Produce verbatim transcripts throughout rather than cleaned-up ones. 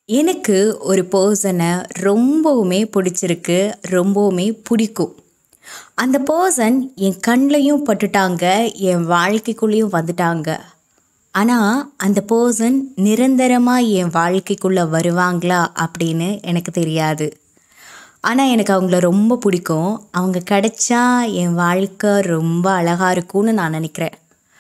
எனக்கு ஒரு பர்சனை ரொம்பவுமே பிடிச்சிருக்கு, ரொம்பவுமே பிடிக்கும். அந்த பர்சன் என் கண்லையும் பட்டுட்டாங்க, என் வாழ்க்கைக்குள்ளேயும் வந்துட்டாங்க. ஆனால் அந்த பர்சன் நிரந்தரமாக என் வாழ்க்கைக்குள்ளே வருவாங்களா அப்படின்னு எனக்கு தெரியாது. ஆனால் எனக்கு அவங்கள ரொம்ப பிடிக்கும். அவங்க கிடைச்சா என் வாழ்க்கை ரொம்ப அழகாக இருக்கும்னு நான் நினைக்கிறேன்.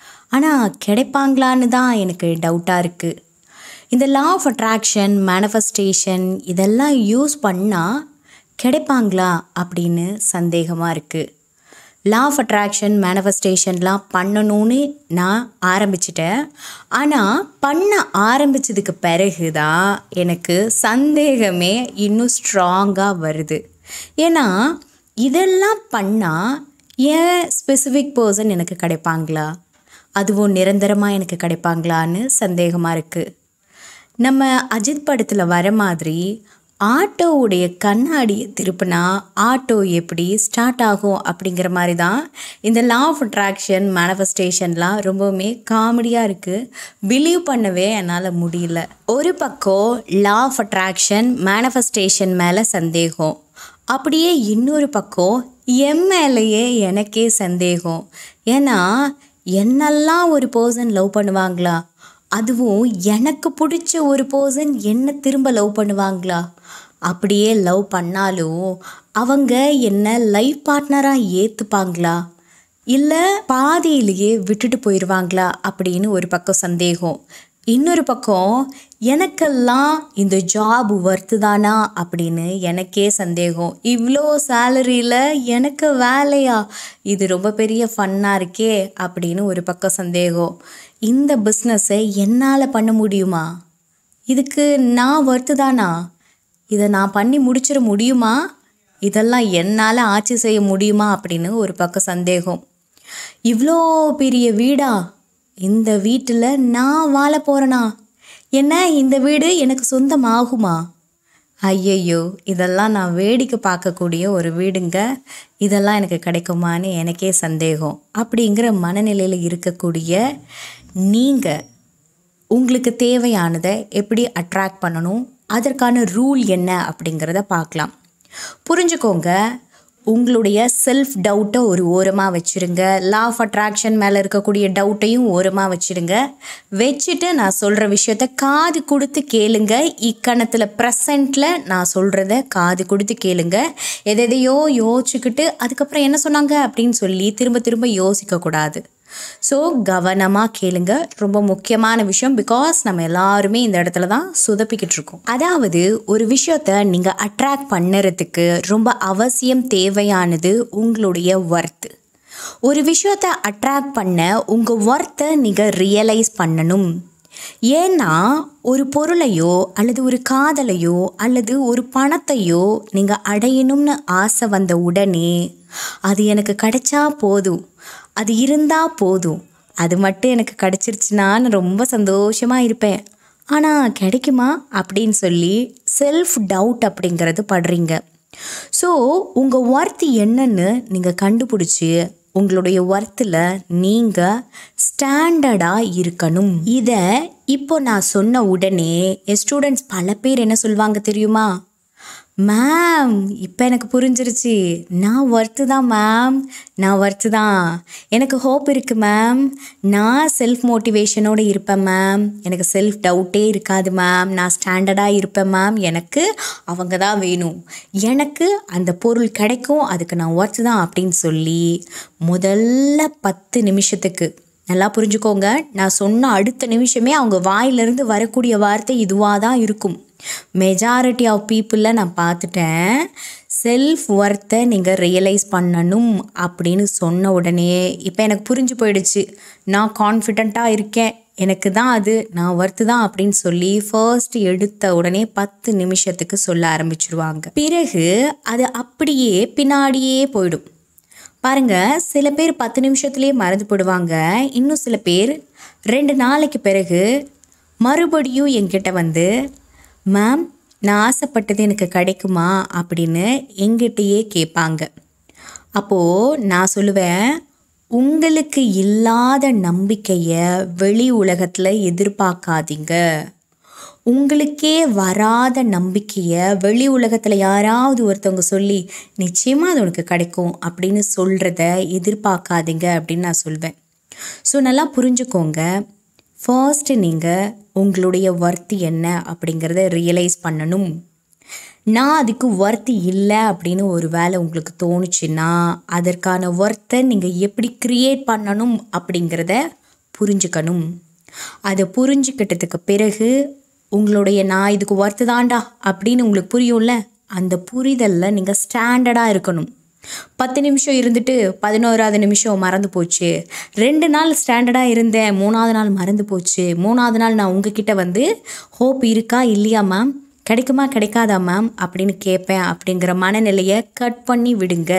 ஆனால் கிடைப்பாங்களான்னு தான் எனக்கு டவுட்டாக இருக்குது. இந்த லா ஆஃப் அட்ராக்ஷன், மேனிஃபெஸ்டேஷன் இதெல்லாம் யூஸ் பண்ணால் கிடைப்பாங்களா அப்படின்னு சந்தேகமாக இருக்குது. லா ஆஃப் அட்ராக்ஷன், மேனிஃபெஸ்டேஷன்லாம் பண்ணணும்னு நான் ஆரம்பிச்சிட்டேன். ஆனால் பண்ண ஆரம்பித்ததுக்கு பிறகு தான் எனக்கு சந்தேகமே இன்னும் ஸ்ட்ராங்காக வருது. ஏன்னா இதெல்லாம் பண்ணால் ஏன் ஸ்பெசிஃபிக் பர்சன் எனக்கு கிடைப்பாங்களா, அதுவும் நிரந்தரமாக எனக்கு கிடைப்பாங்களான்னு சந்தேகமாக இருக்குது. நம்ம அஜித் படத்தில் வர மாதிரி ஆட்டோவுடைய கண்ணாடியை திருப்பினா ஆட்டோ எப்படி ஸ்டார்ட் ஆகும் அப்படிங்கிற மாதிரி தான் இந்த லா ஆஃப் அட்ராக்ஷன், மேனிஃபெஸ்டேஷன்லாம் ரொம்பவுமே காமெடியாக இருக்குது. பிலீவ் பண்ணவே என்னால் முடியல. ஒரு பக்கம் லா ஆஃப் அட்ராக்ஷன், மேனிஃபெஸ்டேஷன் மேலே சந்தேகம், அப்படியே இன்னொரு பக்கம் என் மேலேயே எனக்கே சந்தேகம். ஏன்னா என்னெல்லாம் ஒரு பர்சன் லவ் பண்ணுவாங்களா, அதுவும் எனக்கு பிடிச்ச ஒரு பர்சன் என்ன திரும்ப லவ் பண்ணுவாங்களா, அப்படியே லவ் பண்ணாலும் அவங்க என்ன லைஃப் பார்ட்னராக ஏற்றுப்பாங்களா, இல்லை பாதியிலேயே விட்டுட்டு போயிடுவாங்களா அப்படின்னு ஒரு பக்கம் சந்தேகம். இன்னொரு பக்கம் எனக்கெல்லாம் இந்த ஜாப் ஒர்த்து தானா அப்படின்னு எனக்கே சந்தேகம். இவ்வளோ சேலரியில் எனக்கு வேலையா, இது ரொம்ப பெரிய ஃபன்னாக இருக்கே அப்படின்னு ஒரு பக்கம் சந்தேகம். இந்த பிஸ்னஸை என்னால் பண்ண முடியுமா, இதுக்கு நான் ஒர்த்து தானா, இதை நான் பண்ணி முடிச்சிட முடியுமா, இதெல்லாம் என்னால் ஆட்சி செய்ய முடியுமா அப்படின்னு ஒரு பக்கம் சந்தேகம். இவ்வளோ பெரிய வீடா, இந்த வீட்டில் நான் வாழ போகிறேனா, என்ன இந்த வீடு எனக்கு சொந்தமாகுமா, ஐயையோ இதெல்லாம் நான் வேடிக்கை பார்க்கக்கூடிய ஒரு வீடுங்க, இதெல்லாம் எனக்கு கிடைக்குமான்னு எனக்கே சந்தேகம். அப்படிங்கிற மனநிலையில் இருக்கக்கூடிய நீங்கள் உங்களுக்கு தேவையானதை எப்படி அட்ராக்ட் பண்ணணும், அதற்கான ரூல் என்ன அப்படிங்கிறத பார்க்கலாம். புரிஞ்சுக்கோங்க, உங்களுடைய செல்ஃப் டவுட்டை ஒரு ஓரமாக வச்சுருங்க. லா ஆஃப் அட்ராக்ஷன் மேலே இருக்கக்கூடிய டவுட்டையும் ஓரமாக வச்சுருங்க. வச்சுட்டு நான் சொல்கிற விஷயத்த காது கொடுத்து கேளுங்க. இக்கணத்தில் ப்ரெசண்ட்டில் நான் சொல்கிறத காது கொடுத்து கேளுங்க. எதையோ யோசிச்சுக்கிட்டு அதுக்கப்புறம் என்ன சொன்னாங்க அப்படின்னு சொல்லி திரும்ப திரும்ப யோசிக்கக்கூடாது. ஸோ கவனமாக கேளுங்க, ரொம்ப முக்கியமான விஷயம். பிகாஸ் நம்ம எல்லாருமே இந்த இடத்துல தான் சுதப்பிக்கிட்டு இருக்கோம். அதாவது ஒரு விஷயத்த நீங்கள் அட்ராக்ட் பண்ணுறதுக்கு ரொம்ப அவசியம் தேவையானது உங்களுடைய ஒர்த்து. ஒரு விஷயத்த அட்ராக்ட் பண்ண உங்கள் ஒர்த்தை நீங்கள் ரியலைஸ் பண்ணணும். ஏன்னா ஒரு பொருளையோ அல்லது ஒரு காதலையோ அல்லது ஒரு பணத்தையோ நீங்கள் அடையணும்னு ஆசை வந்த உடனே அது எனக்கு கிடைச்சா போதும், அது இருந்தால் போதும், அது மட்டும் எனக்கு கிடச்சிருச்சுன்னா நான் ரொம்ப சந்தோஷமாக இருப்பேன், ஆனால் கிடைக்குமா அப்படின்னு சொல்லி செல்ஃப் டவுட் அப்படிங்கிறது படுறீங்க. ஸோ உங்கள் ஒர்த் என்னன்னு நீங்கள் கண்டுபிடிச்சி உங்களுடைய ஒர்த்தில் நீங்கள் ஸ்டாண்டர்டாக இருக்கணும். இதை இப்போ நான் சொன்ன உடனே என் ஸ்டூடெண்ட்ஸ் பல பேர் என்ன சொல்லுவாங்க தெரியுமா, மேம் இப்போ எனக்கு புரிஞ்சிருச்சு, நான் ஒர்த்து தான் மேம், நான் ஒர்த்து தான், எனக்கு ஹோப் இருக்குது மேம், நான் செல்ஃப் மோட்டிவேஷனோடு இருப்பேன் மேம், எனக்கு செல்ஃப் டவுட்டே இருக்காது மேம், நான் ஸ்டாண்டர்டாக இருப்பேன் மேம், எனக்கு அவங்க தான் வேணும், எனக்கு அந்த பொருள் கிடைக்கும், அதுக்கு நான் ஒர்த்து தான் அப்படின்னு சொல்லி முதல்ல பத்து நிமிஷத்துக்கு நல்லா புரிஞ்சுக்கோங்க, நான் சொன்ன அடுத்த நிமிஷமே அவங்க வாயிலிருந்து வரக்கூடிய வார்த்தை இதுவாக தான் இருக்கும். மெஜாரிட்டி ஆஃப் பீப்புளில் நான் பார்த்துட்டேன், செல்ஃப் ஒர்த்தை நீங்கள் ரியலைஸ் பண்ணணும் அப்படின்னு சொன்ன உடனே இப்போ எனக்கு புரிஞ்சு போயிடுச்சு, நான் கான்ஃபிடெண்ட்டாக இருக்கேன், எனக்கு தான் அது, நான் ஒர்த்து தான் அப்படின்னு சொல்லி ஃபர்ஸ்ட் எடுத்த உடனே பத்து நிமிஷத்துக்கு சொல்ல ஆரம்பிச்சிருவாங்க. பிறகு அது அப்படியே பின்னாடியே போயிடும். பாருங்கள், சில பேர் பத்து நிமிஷத்துலேயே மறந்து போடுவாங்க. இன்னும் சில பேர் ரெண்டு நாளைக்கு பிறகு மறுபடியும் என்கிட்ட வந்து, மேம் நான் ஆசைப்பட்டது எனக்கு கிடைக்குமா அப்படின்னு எங்கிட்டயே கேட்பாங்க. அப்போது நான் சொல்லுவேன், உங்களுக்கு இல்லாத நம்பிக்கையை வெளி உலகத்தில் எதிர்பார்க்காதீங்க. உங்களுக்கே வராத நம்பிக்கையை வெளி உலகத்தில் யாராவது ஒருத்தவங்க சொல்லி நிச்சயமாக அது உனக்கு கிடைக்கும் அப்படின்னு சொல்கிறத எதிர்பார்க்காதீங்க அப்படின்னு நான் சொல்வேன். ஸோ நல்லா புரிஞ்சுக்கோங்க. ஃபர்ஸ்ட்டு நீங்கள் உங்களுடைய ஒர்த்து என்ன அப்படிங்கிறத ரியலைஸ் பண்ணணும். நான் அதுக்கு ஒர்த்து இல்லை அப்படின்னு ஒரு வேளை உங்களுக்கு தோணுச்சுன்னா அதற்கான ஒர்த்தை நீங்கள் எப்படி க்ரியேட் பண்ணணும் அப்படிங்கிறத புரிஞ்சுக்கணும். அதை புரிஞ்சுக்கிட்டதுக்கு பிறகு உங்களுடைய நான் இதுக்கு ஒர்த்து தான்டா அப்படின்னு உங்களுக்கு புரியும்ல, அந்த புரிதலில் நீங்கள் ஸ்டாண்டர்டாக இருக்கணும். பத்து நிமிஷம் இருந்துட்டு பதினோராவது நிமிஷம் மறந்து போச்சு, ரெண்டு நாள் ஸ்டாண்டர்டாக இருந்தேன், மூணாவது நாள் மறந்து போச்சு, மூணாவது நாள் நான் உங்ககிட்ட வந்து ஹோப் இருக்கா இல்லையா மேம், கிடைக்குமா கிடைக்காதா மேம் அப்படின்னு கேட்பேன் அப்படிங்கிற மனநிலையை கட் பண்ணி விடுங்க.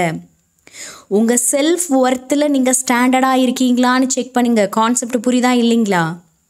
உங்கள் செல்ஃப் ஒர்த்தில் நீங்கள் ஸ்டாண்டர்டாக இருக்கீங்களான்னு செக் பண்ணுங்க. கான்செப்ட் புரியுதா இல்லைங்களா?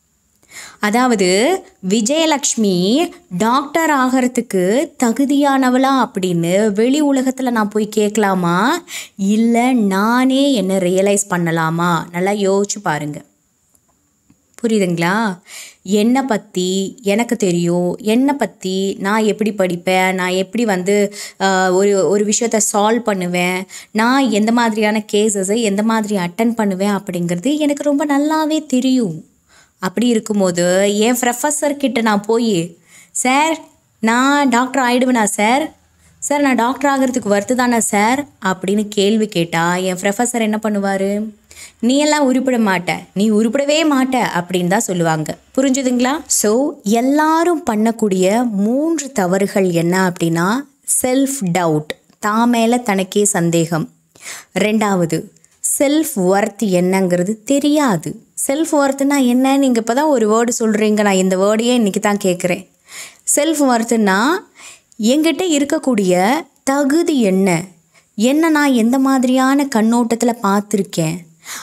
அதாவது விஜயலக்ஷ்மி டாக்டர் ஆகிறதுக்கு தகுதியானவளா அப்படின்னு வெளி உலகத்தில் நான் போய் கேட்கலாமா, இல்லை நானே என்னை ரியலைஸ் பண்ணலாமா? நல்லா யோசிச்சு பாருங்க. புரியுதுங்களா? என்னை பற்றி எனக்கு தெரியும், என்னை பற்றி நான் எப்படி படிப்பேன், நான் எப்படி வந்து ஒரு ஒரு விஷயத்தை சால்வ் பண்ணுவேன், நான் எந்த மாதிரியான கேசஸை எந்த மாதிரி அட்டன் பண்ணுவேன் அப்படிங்கிறது எனக்கு ரொம்ப நல்லாவே தெரியும். அப்படி இருக்கும்போது என் ப்ரொஃபஸர்கிட்ட நான் போய் சார் நான் டாக்டர் ஆகிடுவேனா சார், சார் நான் டாக்டர் ஆகிறதுக்கு ஒர்த்து தானே சார் அப்படின்னு கேள்வி கேட்டால் என் ப்ரொஃபஸர் என்ன பண்ணுவார்? நீ எல்லாம் உருப்பிட மாட்ட, நீ உருப்பிடவே மாட்ட அப்படின்னு தான் சொல்லுவாங்க. புரிஞ்சுதுங்களா? ஸோ எல்லாரும் பண்ணக்கூடிய மூன்று தவறுகள் என்ன அப்படின்னா, செல்ஃப் டவுட், தான் மேலே தனக்கே சந்தேகம். ரெண்டாவது, செல்ஃப் ஒர்த் என்னங்கிறது தெரியாது. செல்ஃப் ஒர்த்துனா என்ன? நீங்கள் இப்போ தான் ஒரு வேர்டு சொல்கிறீங்க, நான் இந்த வேர்டையே இன்றைக்கி தான் கேட்குறேன். செல்ஃப் ஒர்த்துனா என்கிட்ட இருக்கக்கூடிய தகுதி என்ன, என்ன நான் எந்த மாதிரியான கண்ணோட்டத்தில் பார்த்துருக்கேன்,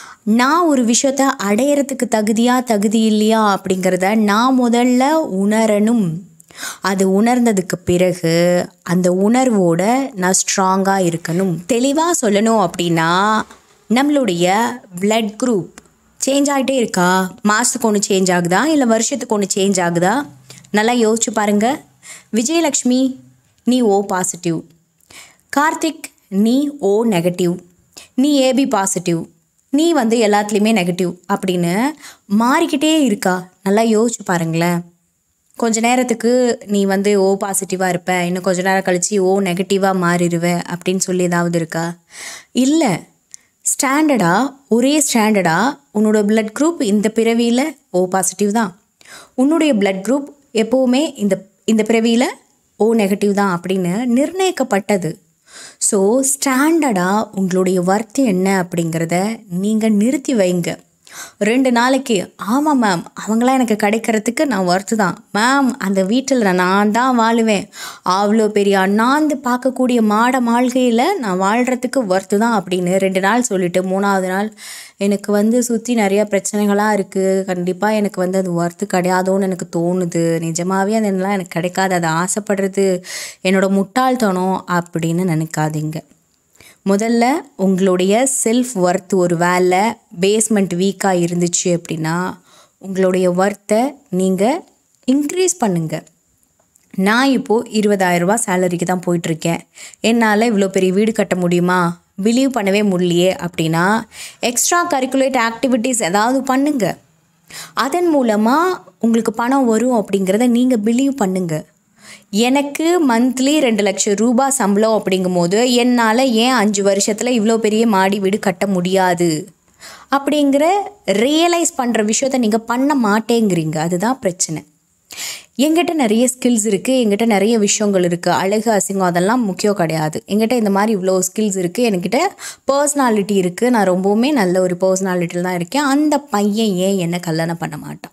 நான் ஒரு விஷயத்த அடையிறதுக்கு தகுதியா தகுதி இல்லையா அப்படிங்கிறத நான் முதல்ல உணரணும். அது உணர்ந்ததுக்கு பிறகு அந்த உணர்வோட நான் ஸ்ட்ராங்காக இருக்கணும். தெளிவாக சொல்லணும் அப்படின்னா, நம்மளுடைய பிளட் குரூப் சேஞ்ச் ஆகிட்டே இருக்கா? மாதத்துக்கு ஒன்று சேஞ்ச் ஆகுதா, இல்லை வருஷத்துக்கு ஒன்று சேஞ்ச் ஆகுதா? நல்லா யோசிச்சு பாருங்கள். விஜயலக்ஷ்மி நீ ஓ பாசிட்டிவ், கார்த்திக் நீ ஓ நெகட்டிவ், நீ ஏபி பாசிட்டிவ், நீ வந்து எல்லாத்துலேயுமே நெகட்டிவ் அப்படின்னு மாறிக்கிட்டே இருக்கா? நல்லா யோசிச்சு பாருங்களேன். கொஞ்ச நேரத்துக்கு நீ வந்து ஓ பாசிட்டிவாக இருப்ப, இன்னும் கொஞ்ச நேரம் கழித்து ஓ நெகட்டிவாக மாறிடுவேன் அப்படின்னு சொல்லி ஏதாவது இருக்கா? இல்லை. ஸ்டாண்டர்டாக ஒரே ஸ்டாண்டர்டாக உன்னோட பிளட் குரூப் இந்த பிறவியில் ஓ பாசிட்டிவ் தான், உன்னுடைய பிளட் குரூப் எப்போவுமே இந்த இந்த பிறவியில் ஓ நெகட்டிவ் தான் அப்படின்னு நிர்ணயிக்கப்பட்டது. ஸோ ஸ்டாண்டர்டாக உங்களுடைய ஒர்த்து என்ன அப்படிங்கிறத நீங்கள் நிறுத்தி வைங்க. ரெண்டு நாளைக்கு ஆமாம் மேம் அவங்களாம் எனக்கு கிடைக்கிறதுக்கு நான் ஒர்த்து தான் மேம், அந்த வீட்டில் நான் தான் வாழுவேன், அவ்வளோ பெரிய அண்ணாந்து பார்க்கக்கூடிய மாட மாளிகையில் நான் வாழ்கிறதுக்கு ஒர்த்து தான் அப்படின்னு ரெண்டு நாள் சொல்லிவிட்டு மூணாவது நாள் எனக்கு வந்து சுற்றி நிறையா பிரச்சனைகளாக இருக்குது, கண்டிப்பாக எனக்கு வந்து அது ஒர்த்து கிடையாதோன்னு எனக்கு தோணுது, நிஜமாகவே அதெல்லாம் எனக்கு கிடைக்காது, அதை ஆசைப்படுறது என்னோடய முட்டாள்தனம் அப்படின்னு நினைக்காதீங்க. முதல்ல உங்களுடைய செல்ஃப் ஒர்த் ஒரு வேலை பேஸ்மெண்ட் வீக்காக இருந்துச்சு அப்படின்னா உங்களுடைய ஒர்த்தை நீங்கள் இன்க்ரீஸ் பண்ணுங்கள். நான் இப்போது இருபதாயிரரூபா சேலரிக்கு தான் போயிட்டுருக்கேன், என்னால் இவ்வளோ பெரிய வீடு கட்ட முடியுமா, பிலீவ் பண்ணவே முடியலையே அப்படின்னா எக்ஸ்ட்ரா கரிக்குலேட் ஆக்டிவிட்டீஸ் ஏதாவது பண்ணுங்கள். அதன் மூலமாக உங்களுக்கு பணம் வரும் அப்படிங்கிறத நீங்கள் பிலீவ் பண்ணுங்கள். எனக்கு மந்த்லி ரெண்டு லட்சம் ரூபாய் சம்பளம் அப்படிங்கும் போது என்னால் ஏன் அஞ்சு வருஷத்தில் இவ்வளோ பெரிய மாடி வீடு கட்ட முடியாது அப்படிங்கிற ரியலைஸ் பண்ணுற விஷயத்த நீங்கள் பண்ண மாட்டேங்கிறீங்க. அதுதான் பிரச்சனை. எங்கிட்ட நிறைய ஸ்கில்ஸ் இருக்குது, எங்கிட்ட நிறைய விஷயங்கள் இருக்குது, அழகு அசிங்கம் அதெல்லாம் முக்கியம் கிடையாது, எங்கிட்ட இந்த மாதிரி இவ்வளோ ஸ்கில்ஸ் இருக்குது, என்கிட்ட பர்சனாலிட்டி இருக்குது, நான் ரொம்பவுமே நல்ல ஒரு பர்சனாலிட்டியில் தான் இருக்கேன், அந்த பையன் ஏன் என்னை கல்யாணம் பண்ண மாட்டான்?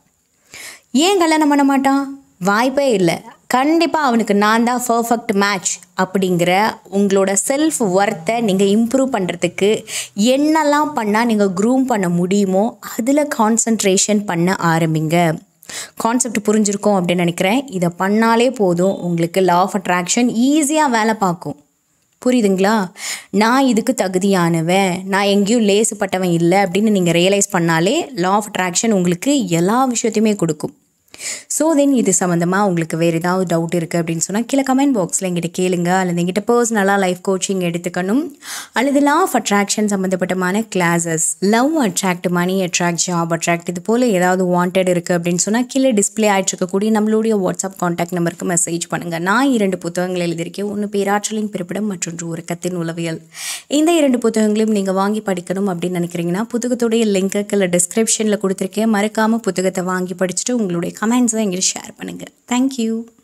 ஏன் கல்யாணம் பண்ண மாட்டான்? வாய்ப்பே இல்லை. கண்டிப்பாக அவனுக்கு நான் தான் பர்ஃபெக்ட் மேட்ச் அப்படிங்கிற உங்களோட செல்ஃப் ஒர்த்தை நீங்கள் இம்ப்ரூவ் பண்ணுறதுக்கு என்னெல்லாம் பண்ணால் நீங்கள் க்ரூம் பண்ண முடியுமோ அதில் கான்சன்ட்ரேஷன் பண்ண ஆரம்பிங்க. கான்செப்ட் புரிஞ்சிருக்கும் அப்படின்னு நினைக்கிறேன். இதை பண்ணாலே போதும், உங்களுக்கு லா ஆஃப் அட்ராக்ஷன் ஈஸியாக வேலை பார்க்கும். புரியுதுங்களா? நான் இதுக்கு தகுதியானவன், நான் எங்கேயும் லேசுப்பட்டவன் இல்லை அப்படின்னு நீங்கள் ரியலைஸ் பண்ணாலே லா ஆஃப் அட்ராக்ஷன் உங்களுக்கு எல்லா விஷயத்தையுமே கொடுக்கும். ஸோ தென் இது சம்மந்தமாக உங்களுக்கு வேறு ஏதாவது டவுட் இருக்குது அப்படின்னு சொன்னால் கீழே கமெண்ட் பாக்ஸில் எங்கிட்ட கேளுங்க. அல்லது எங்கிட்ட பர்சனலாக லைஃப் கோச்சிங் எடுத்துக்கணும், அல்லது லா ஆஃப் அட்ராக்ஷன் சம்மந்தப்பட்டமான classes, love attract, money attract, job attract, இது போல் ஏதாவது வாண்டட் இருக்குது அப்படின்னு சொன்னால் கீழே டிஸ்பிளே ஆகிட்டுருக்கக்கூடிய நம்மளுடைய வாட்ஸ்அப் காண்டாக்ட் நம்பருக்கு மெசேஜ் பண்ணுங்கள். நான் இரண்டு புத்தகங்கள் எழுதியிருக்கேன். ஒன்று பேராற்றலின் பிறப்பிடம், மற்றொன்று உறக்கத்தின் உளவியல். இந்த இரண்டு புத்தகங்களையும் நீங்கள் வாங்கி படிக்கணும் அப்படின்னு நினைக்கிறீங்கன்னா புத்தகத்துடைய லிங்க்கு கீழே டிஸ்கிரிப்ஷனில் கொடுத்துருக்கேன். மறக்காமல் புத்தகத்தை வாங்கி படிச்சுட்டு உங்களுடைய கமெண்ட்ஸை எங்கிட்ட ஷேர் பண்ணுங்கள். தேங்க்யூ.